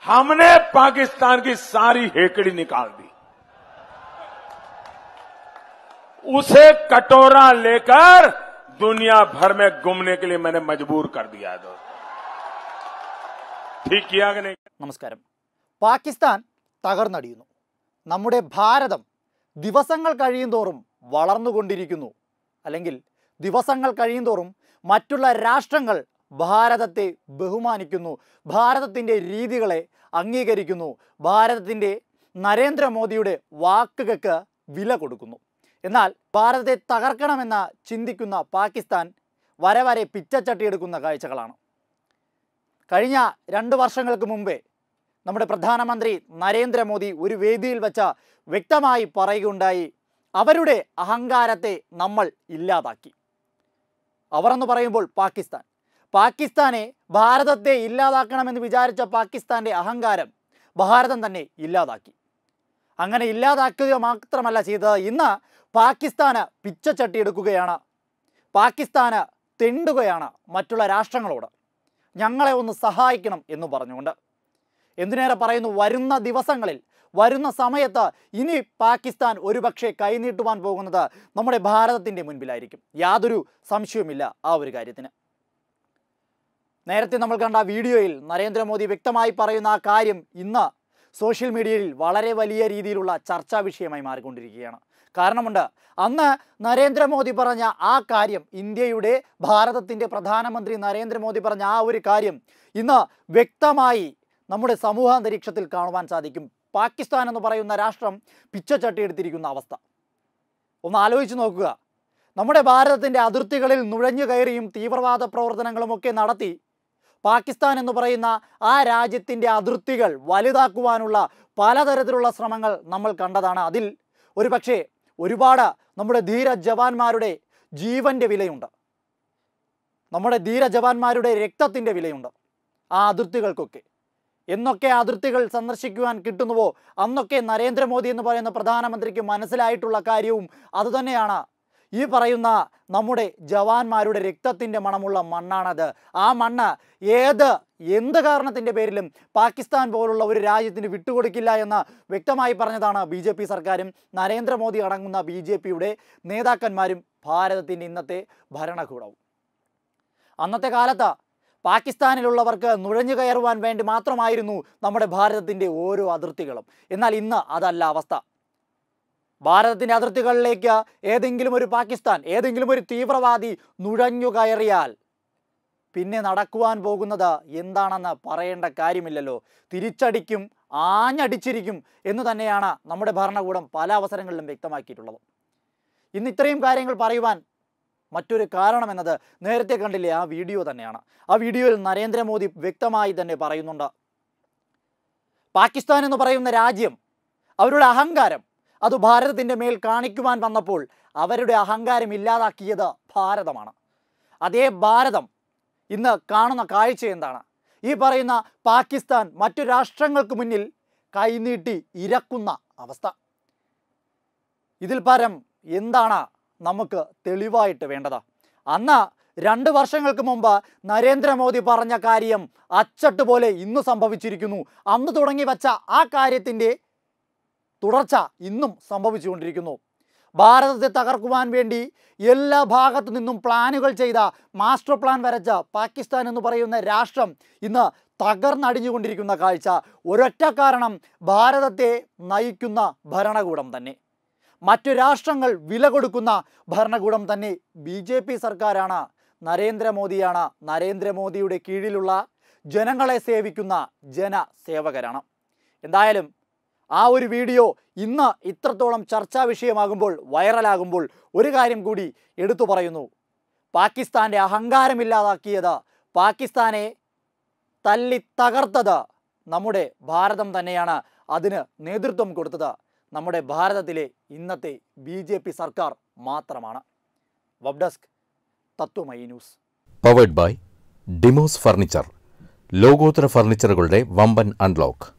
हमने पाकिस्तान की सारी हेकड़ी निकाल दी, उसे कटोरा लेकर दुनिया भर में घूमने के लिए मैंने मजबूर कर दिया है। ठीक किया कि नहीं? നമസ്കാരം. പാകിസ്ഥാൻ തകർന്നടിയുന്നു. നമ്മുടെ ഭാരതം ദിവസങ്ങൾ കഴിയുന്തോറും വളർന്നുകൊണ്ടിരിക്കുന്നു. അല്ലെങ്കിൽ ദിവസങ്ങൾ കഴിയുന്തോറും മറ്റുള്ള രാഷ്ട്രങ്ങൾ ഭാരതത്തെ ബഹുമാനിക്കുന്നു, ഭാരതത്തിൻ്റെ രീതികളെ അംഗീകരിക്കുന്നു, ഭാരതത്തിൻ്റെ നരേന്ദ്രമോദിയുടെ വാക്കുകൾക്ക് വില കൊടുക്കുന്നു. എന്നാൽ ഭാരതത്തെ തകർക്കണമെന്ന് ചിന്തിക്കുന്ന പാകിസ്ഥാൻ വരെ വരെ പിച്ചച്ചട്ടിയെടുക്കുന്ന കാഴ്ചകളാണ്. കഴിഞ്ഞ 2 വർഷങ്ങൾക്ക് മുമ്പേ നമ്മുടെ പ്രധാനമന്ത്രി നരേന്ദ്രമോദി ഒരു വേദിയിൽ വെച്ച് വ്യക്തമായി പറയുകയുണ്ടായി, അവരുടെ അഹങ്കാരത്തെ നമ്മൾ ഇല്ലാതാക്കി. അവർ എന്ന് പറയുമ്പോൾ പാകിസ്ഥാനെ ഭാരതത്തെ ഇല്ലാതാക്കണമെന്ന് വിചാരിച്ച പാകിസ്ഥാൻ്റെ അഹങ്കാരം ഭാരതം തന്നെ ഇല്ലാതാക്കി. അങ്ങനെ ഇല്ലാതാക്കുക മാത്രമല്ല ചെയ്തത്, ഇന്ന് പാകിസ്ഥാന് പിച്ചച്ചട്ടിയെടുക്കുകയാണ്, പാകിസ്ഥാന് തെണ്ടുകയാണ് മറ്റുള്ള രാഷ്ട്രങ്ങളോട്, ഞങ്ങളെ ഒന്ന് സഹായിക്കണം എന്ന് പറഞ്ഞുകൊണ്ട്. എന്തിനേറെ പറയുന്നു, വരുന്ന ദിവസങ്ങളിൽ, വരുന്ന സമയത്ത് ഇനി പാകിസ്ഥാൻ ഒരുപക്ഷെ കൈനീട്ടുവാൻ പോകുന്നത് നമ്മുടെ ഭാരതത്തിൻ്റെ മുൻപിലായിരിക്കും. യാതൊരു സംശയവുമില്ല ആ ഒരു കാര്യത്തിന്. നേരത്തെ നമ്മൾ കണ്ട വീഡിയോയിൽ നരേന്ദ്രമോദി വ്യക്തമായി പറയുന്ന ആ കാര്യം ഇന്ന് സോഷ്യൽ മീഡിയയിൽ വളരെ വലിയ രീതിയിലുള്ള ചർച്ചാ വിഷയമായി മാറിക്കൊണ്ടിരിക്കുകയാണ്. കാരണമുണ്ട്, അന്ന് നരേന്ദ്രമോദി പറഞ്ഞ ആ കാര്യം, ഇന്ത്യയുടെ ഭാരതത്തിൻ്റെ പ്രധാനമന്ത്രി നരേന്ദ്രമോദി പറഞ്ഞ ആ ഒരു കാര്യം ഇന്ന് വ്യക്തമായി നമ്മുടെ സമൂഹാന്തരീക്ഷത്തിൽ കാണുവാൻ സാധിക്കും. പാകിസ്ഥാൻ എന്ന് പറയുന്ന രാഷ്ട്രം പിച്ചച്ചട്ടി എടുത്തിരിക്കുന്ന അവസ്ഥ ഒന്ന് ആലോചിച്ച് നോക്കുക. നമ്മുടെ ഭാരതത്തിൻ്റെ അതിർത്തികളിൽ നുഴഞ്ഞു കയറിയും തീവ്രവാദ പ്രവർത്തനങ്ങളുമൊക്കെ നടത്തി പാകിസ്ഥാൻ എന്ന് പറയുന്ന ആ രാജ്യത്തിൻ്റെ അതിർത്തികൾ വലുതാക്കുവാനുള്ള പലതരത്തിലുള്ള ശ്രമങ്ങൾ നമ്മൾ കണ്ടതാണ്. അതിൽ ഒരുപക്ഷെ ഒരുപാട് നമ്മുടെ ധീര ജവാന്മാരുടെ ജീവൻ്റെ വിലയുണ്ട്, നമ്മുടെ ധീര ജവാന്മാരുടെ രക്തത്തിൻ്റെ വിലയുണ്ട് ആ അതിർത്തികൾക്കൊക്കെ. എന്നൊക്കെ അതിർത്തികൾ സന്ദർശിക്കുവാൻ കിട്ടുന്നുവോ അന്നൊക്കെ നരേന്ദ്രമോദി എന്ന് പറയുന്ന പ്രധാനമന്ത്രിക്ക് മനസ്സിലായിട്ടുള്ള കാര്യവും അതുതന്നെയാണ്. ഈ പറയുന്ന നമ്മുടെ ജവാന്മാരുടെ രക്തത്തിൻ്റെ മണമുള്ള മണ്ണാണത്. ആ മണ്ണ് എന്ത് കാരണത്തിൻ്റെ പേരിലും പാകിസ്ഥാൻ പോലുള്ള ഒരു രാജ്യത്തിന് വിട്ടുകൊടുക്കില്ല എന്ന് വ്യക്തമായി പറഞ്ഞതാണ് BJP സർക്കാരും നരേന്ദ്രമോദി അടങ്ങുന്ന BJPയുടെ നേതാക്കന്മാരും ഭാരതത്തിൻ്റെ ഇന്നത്തെ ഭരണകൂടവും. അന്നത്തെ കാലത്ത് പാകിസ്ഥാനിലുള്ളവർക്ക് നുഴഞ്ഞു കയറുവാൻ വേണ്ടി മാത്രമായിരുന്നു നമ്മുടെ ഭാരതത്തിൻ്റെ ഓരോ അതിർത്തികളും. എന്നാൽ ഇന്ന് അതല്ല അവസ്ഥ. ഭാരതത്തിൻ്റെ അതിർത്തികളിലേക്ക് ഏതെങ്കിലും ഒരു പാകിസ്ഥാൻ, ഏതെങ്കിലും ഒരു തീവ്രവാദി നുഴഞ്ഞു കയറിയാൽ പിന്നെ നടക്കുവാൻ പോകുന്നത് എന്താണെന്ന് പറയേണ്ട കാര്യമില്ലല്ലോ. തിരിച്ചടിക്കും, ആഞ്ഞടിച്ചിരിക്കും എന്ന് തന്നെയാണ് നമ്മുടെ ഭരണകൂടം പല അവസരങ്ങളിലും വ്യക്തമാക്കിയിട്ടുള്ളത്. ഇന്ന് ഇത്രയും കാര്യങ്ങൾ പറയുവാൻ മറ്റൊരു കാരണം എന്നത് നേരത്തെ കണ്ടില്ലേ ആ വീഡിയോ തന്നെയാണ്. ആ വീഡിയോയിൽ നരേന്ദ്രമോദി വ്യക്തമായി തന്നെ പറയുന്നുണ്ട്, പാകിസ്ഥാൻ എന്ന് പറയുന്ന രാജ്യം അവരുടെ അഹങ്കാരം അത് ഭാരതത്തിൻ്റെ മേൽ കാണിക്കുവാൻ വന്നപ്പോൾ അവരുടെ അഹങ്കാരം ഇല്ലാതാക്കിയത് ഭാരതമാണ്. അതേ ഭാരതം ഇന്ന് കാണുന്ന കാഴ്ച എന്താണ്? ഈ പറയുന്ന പാകിസ്ഥാൻ മറ്റു രാഷ്ട്രങ്ങൾക്ക് മുന്നിൽ കൈനീട്ടി ഇരക്കുന്ന അവസ്ഥ. ഇതിൽ പരം എന്താണ് നമുക്ക് തെളിവായിട്ട് വേണ്ടത്? അന്ന് 2 വർഷങ്ങൾക്ക് മുമ്പ് നരേന്ദ്രമോദി പറഞ്ഞ കാര്യം അച്ചട്ട് പോലെ ഇന്ന് സംഭവിച്ചിരിക്കുന്നു. അന്ന് തുടങ്ങി വച്ച ആ കാര്യത്തിൻ്റെ തുടർച്ച ഇന്നും സംഭവിച്ചുകൊണ്ടിരിക്കുന്നു. ഭാരതത്തെ തകർക്കുവാൻ വേണ്ടി എല്ലാ ഭാഗത്തു നിന്നും പ്ലാനുകൾ ചെയ്ത, മാസ്റ്റർ പ്ലാൻ വരച്ച പാകിസ്ഥാൻ എന്ന് പറയുന്ന രാഷ്ട്രം ഇന്ന് തകർന്നടിഞ്ഞുകൊണ്ടിരിക്കുന്ന കാഴ്ച ഒരൊറ്റ കാരണം, ഭാരതത്തെ നയിക്കുന്ന ഭരണകൂടം തന്നെ, മറ്റു രാഷ്ട്രങ്ങൾ വില കൊടുക്കുന്ന ഭരണകൂടം തന്നെ BJP സർക്കാരാണ്, നരേന്ദ്രമോദിയാണ്. നരേന്ദ്രമോദിയുടെ കീഴിലുള്ള ജനങ്ങളെ സേവിക്കുന്ന ജനസേവകരാണ്. എന്തായാലും ആ ഒരു വീഡിയോ ഇന്ന് ഇത്രത്തോളം ചർച്ചാ വിഷയമാകുമ്പോൾ, വൈറലാകുമ്പോൾ ഒരു കാര്യം കൂടി എടുത്തു പറയുന്നു. പാകിസ്ഥാൻ്റെ അഹങ്കാരമില്ലാതാക്കിയത്, പാകിസ്ഥാനെ തല്ലി തകർത്തത് നമ്മുടെ ഭാരതം തന്നെയാണ്. അതിന് നേതൃത്വം കൊടുത്തത് നമ്മുടെ ഭാരതത്തിലെ ഇന്നത്തെ BJP സർക്കാർ മാത്രമാണ്. Web desk Tatwamayi news. Powered by Demos furniture, ലോകോത്തര ഫർണിച്ചറുകളുടെ വമ്പൻ അൺലോക്ക്.